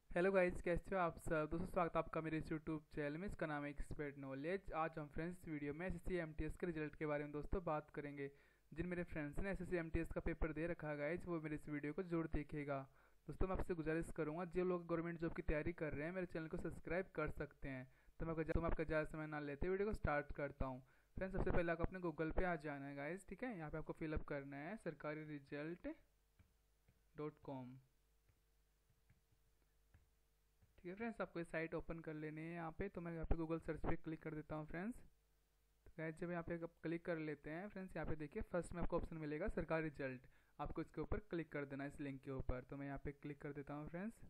Hello guys, कैसे हो आप सब दोस्तों। स्वागत है आपका मेरे इस यूट्यूब चैनल में। इसका नाम है एक्सपर्ट नॉलेज। आज हम फ्रेंड्स वीडियो में एसएससी एमटीएस के रिजल्ट के बारे में दोस्तों बात करेंगे। जिन मेरे फ्रेंड्स ने एसएससी एमटीएस का पेपर दे रखा है गाइस, वो मेरे इस वीडियो को जरूर देखेगा। दोस्तों मैं आपसे गुजारिश करूंगा, जो लोग गवर्नमेंट जॉब की तैयारी कर रहे हैं मेरे चैनल को सब्सक्राइब कर सकते हैं। तो मैं आपका ज़्यादा समय ना लेते वीडियो को स्टार्ट करता हूँ। फ्रेंड्स सबसे पहले आपको अपने गूगल पे आ जाना है गाइस, ठीक है। यहाँ पे आपको फिलअप करना है sarkariresult.com। ठीक है फ्रेंड्स, आपको ये साइट ओपन कर लेनी है यहाँ पे। तो मैं यहाँ पे गूगल सर्च पे क्लिक कर देता हूँ फ्रेंड्स। तो गाइस जब यहाँ पे क्लिक कर लेते हैं फ्रेंड्स, यहाँ पे देखिए फर्स्ट में आपको ऑप्शन मिलेगा सरकारी रिजल्ट। आपको इसके ऊपर क्लिक कर देना है, इस लिंक के ऊपर। तो मैं यहाँ पे क्लिक कर देता हूँ फ्रेंड्स।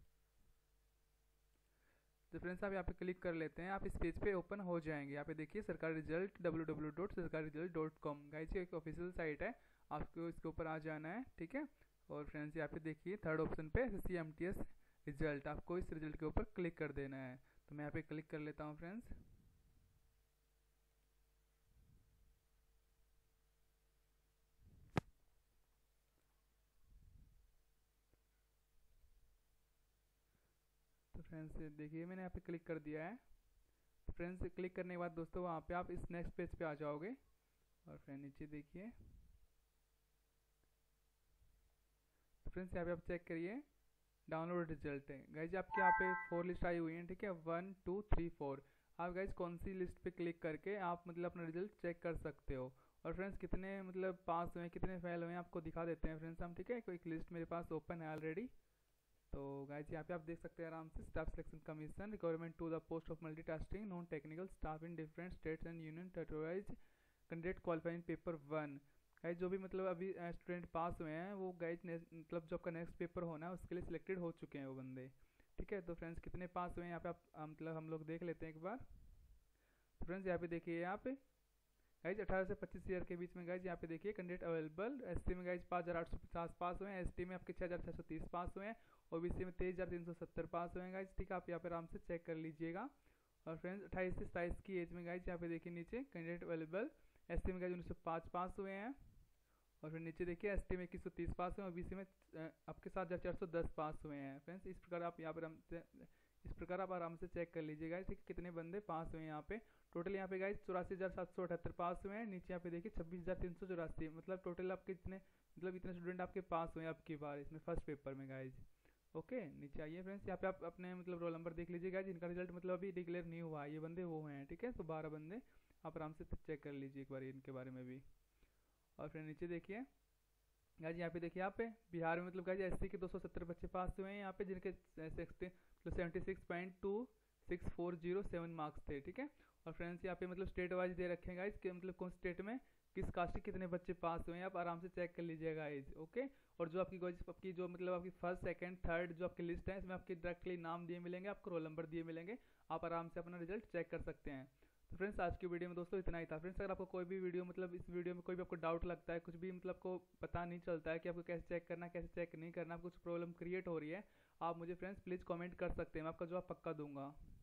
तो फ्रेंड्स आप यहाँ पे क्लिक कर लेते हैं, आप इस पेज पे ओपन हो जाएंगे। यहाँ पे देखिए सरकारी रिजल्ट www.sarkariresult.com। गाइस ये एक ऑफिशियल साइट है, आपको इसके ऊपर आ जाना है, ठीक है। और फ्रेंड्स यहाँ पे देखिए थर्ड ऑप्शन पे एसएससी एमटीएस रिजल्ट, आपको इस रिजल्ट के ऊपर क्लिक कर देना है। तो मैं यहाँ पे क्लिक कर लेता हूँ फ्रेंड्स। तो फ्रेंड्स देखिए मैंने यहाँ पे क्लिक कर दिया है। फ्रेंड्स क्लिक करने के बाद दोस्तों वहाँ पे आप इस नेक्स्ट पेज पे आ जाओगे। और फ्रेंड नीचे देखिए, तो फ्रेंड्स यहाँ पे आप चेक करिए डाउनलोड रिजल्ट है गाइज। आपके यहाँ पे 4 लिस्ट आई हुई है, ठीक है, 1 2 3 4। आप गाइज कौन सी लिस्ट पे क्लिक करके आप मतलब अपना रिजल्ट चेक कर सकते हो। और फ्रेंड्स कितने मतलब पास हुए हैं, कितने फेल हुए हैं, आपको दिखा देते हैं फ्रेंड्स हम, ठीक है। कोई लिस्ट मेरे पास ओपन है ऑलरेडी। तो गाइज यहाँ पे आप देख सकते हैं आराम से, staff selection commission requirement to the post of multitasking non technical staff in different states and union territories candidate qualifying paper 1। Guys जो भी मतलब अभी स्टूडेंट पास हुए हैं वो गाइज मतलब जो आपका नेक्स्ट पेपर होना है उसके लिए सिलेक्टेड हो चुके हैं वो बंदे, ठीक है। तो फ्रेंड्स कितने पास हुए हैं यहाँ पे आप मतलब हम लोग देख लेते हैं एक बार। तो फ्रेंड्स यहाँ पे देखिए, यहाँ पे गाइज 18 से 25 ईयर के बीच में गाइज यहाँ पे देखिए कैंडिडेट अवेलेबल। एससी में गाइज 5850 पास हुए हैं, एसटी में आपके 6630 पास हुए हैं, ओबीसी में 23370 पास हुए हैं गाइज, ठीक है। आप यहाँ पे आराम से चेक कर लीजिएगा। और फ्रेंड्स 28 से 27 की एज में गाइज यहाँ पे देखिए नीचे कैंडिडेट अवेलेबल। एससी में गाइज 1905 पास हुए हैं। और फिर नीचे देखिए एसटी में 2130 पास हुए हैं, ओबीसी में आपके 7410 पास हुए हैं। फ्रेंड्स इस प्रकार आप यहाँ पर इस प्रकार आप आराम से चेक कर लीजिएगा, ठीक है, कितने बंदे पास हुए हैं यहाँ पे। टोटल यहाँ पे गाइज 84,778 पास हुए हैं। नीचे यहाँ पे देखिए 26,384, मतलब टोटल आपके इतने मतलब इतने स्टूडेंट आपके पास हुए हैं आपकी बार इसमें फर्स्ट पेपर में गाइज। ओके नीचे आइए फ्रेंड्स, यहाँ पे आप अपने मतलब रोल नंबर देख लीजिएगा जिनका रिजल्ट मतलब अभी डिक्लेयर नहीं हुआ है, ये बंदे वो हैं, ठीक है। तो 12 बंदे आप आराम से चेक कर लीजिए एक बार इनके बारे में भी। और फिर नीचे देखिए गाइज यहाँ पे देखिए, यहाँ पे बिहार में मतलब गाइज एससी के 270 बच्चे पास हुए हैं यहाँ पे, जिनके 76.26407 मार्क्स थे, ठीक है। और फ्रेंड्स यहाँ पे मतलब स्टेट वाइज दे रखे हैं गाइज कि मतलब कौन स्टेट में किस कास्ट के कितने बच्चे पास हुए हैं, आप आराम से चेक कर लीजिएगा गाइज, ओके। और जो आपकी जो मतलब आपकी फर्स्ट सेकंड थर्ड जो आपकी लिस्ट है इसमें आपके डायरेक्टली नाम दिए मिलेंगे, आपको रोल नंबर दिए मिलेंगे, आप आराम से अपना रिजल्ट चेक कर सकते हैं। तो फ्रेंड्स आज की वीडियो में दोस्तों इतना ही था। फ्रेंड्स अगर आपको कोई भी वीडियो मतलब इस वीडियो में कोई भी आपको डाउट लगता है, कुछ भी मतलब आपको पता नहीं चलता है कि आपको कैसे चेक करना है कैसे चेक नहीं करना, कुछ प्रॉब्लम क्रिएट हो रही है, आप मुझे फ्रेंड्स प्लीज़ कमेंट कर सकते हैं, मैं आपका जवाब पक्का दूंगा।